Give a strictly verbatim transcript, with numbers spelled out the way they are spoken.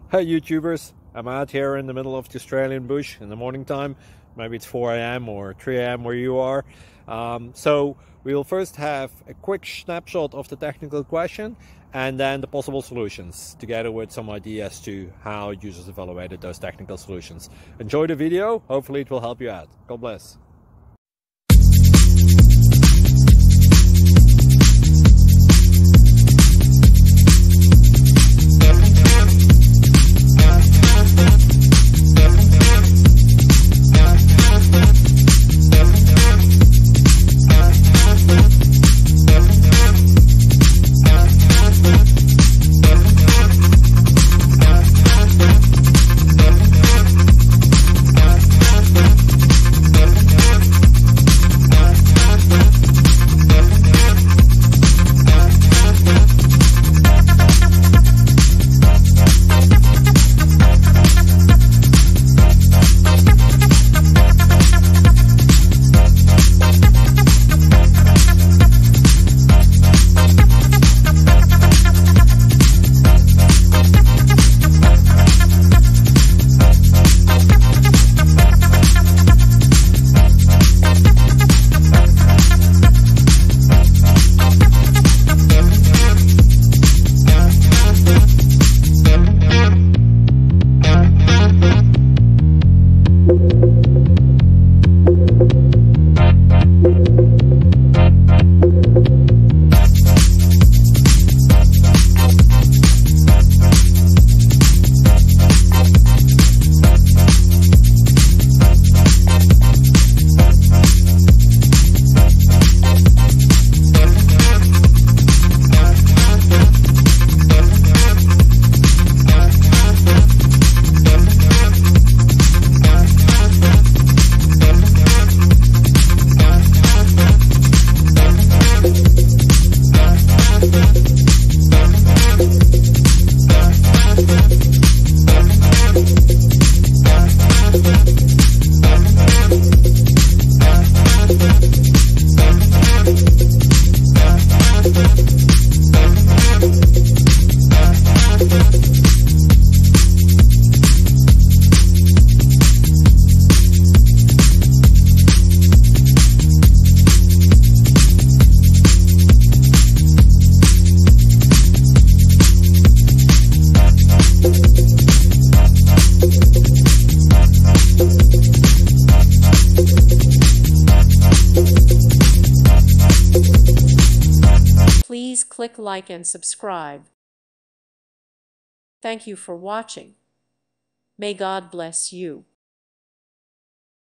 Hey YouTubers, I'm out here in the middle of the Australian bush in the morning time. Maybe it's four A M or three A M where you are. Um, so we'll first have a quick snapshot of the technical question and then the possible solutions, together with some ideas to how users evaluated those technical solutions. Enjoy the video, hopefully it will help you out. God bless. Please click like and subscribe. Thank you for watching. May God bless you.